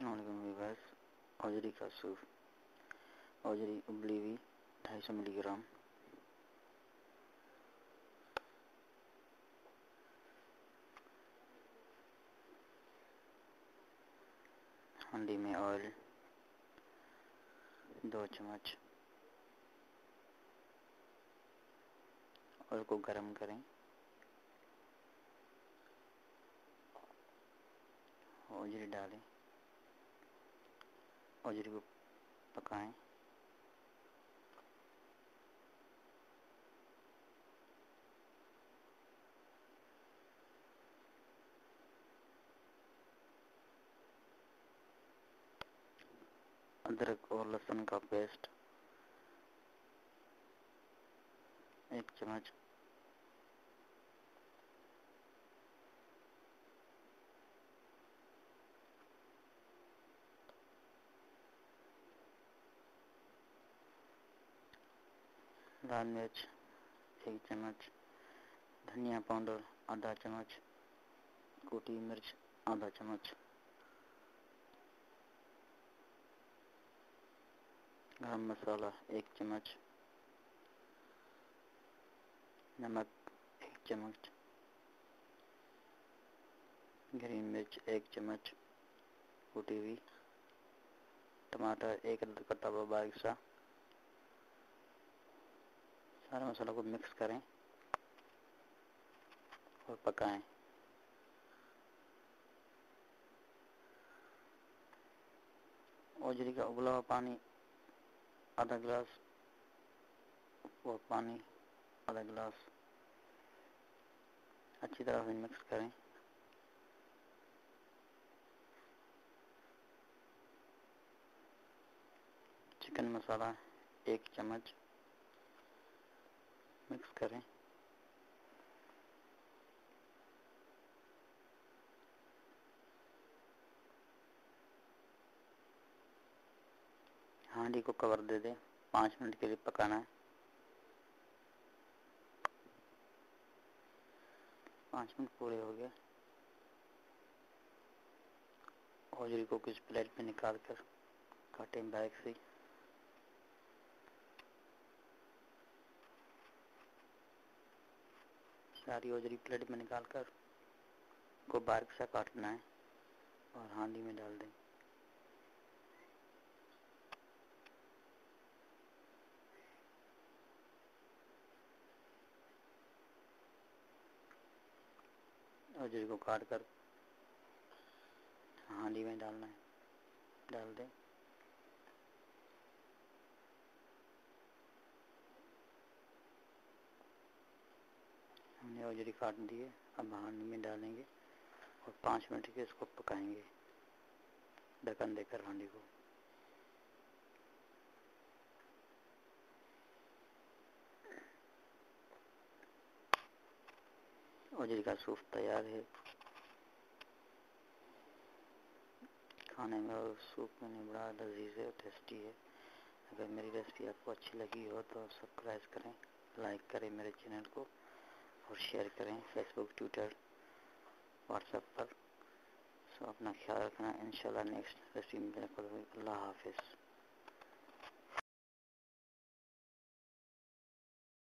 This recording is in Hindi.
व्यूअर्स, औजरी का सूप। औजरी उबली हुई 250 मिलीग्राम, हांडी में ऑयल 2 चम्मच, ऑयल को गरम करें, औजरी डालें, औजरी को पकाएं। अदरक और लहसुन का पेस्ट 1 चम्मच, लाल मिर्च 1 चम्मच, धनिया पाउडर आधा चम्मच, कुटी मिर्च आधा चम्मच, गरम मसाला 1 चम्मच, नमक 1 चम्मच, ग्रीन मिर्च 1 चम्मच कुटी हुई, टमाटर 1 अदरक का तवा बारीक सा। सारे मसालों को मिक्स करें और पकाएं। औजरी का उबला हुआ पानी आधा गिलास और पानी आधा गिलास अच्छी तरह से मिक्स करें। चिकन मसाला 1 चम्मच मिक्स करें। हांडी को कवर दे दें, 5 मिनट के लिए पकाना है। 5 मिनट पूरे हो गए। औजरी को किस प्लेट में निकाल कर काटें बारीक से। सारी औजरी प्लेट में निकाल कर को बारीक सा काटना है और हांडी में डाल दें। औजरी को काट कर हांडी में डालना है, डाल दें। हमने औजरी काट दी है, अब हांडी में डालेंगे और 5 मिनट के इसको पकाएंगे ढक्कन देकर हांडी को। औजरी का सूप तैयार है। खाने में और सूप में बड़ा लजीज है, टेस्टी है। अगर मेरी रेसिपी आपको अच्छी लगी हो तो सब्सक्राइब करें, लाइक करें मेरे चैनल को और शेयर करें फेसबुक, ट्विटर, व्हाट्सएप पर। सो अपना ख्याल रखना। इंशाल्लाह नेक्स्ट रेसिपी में मिलकर। अल्लाह हाफिज़।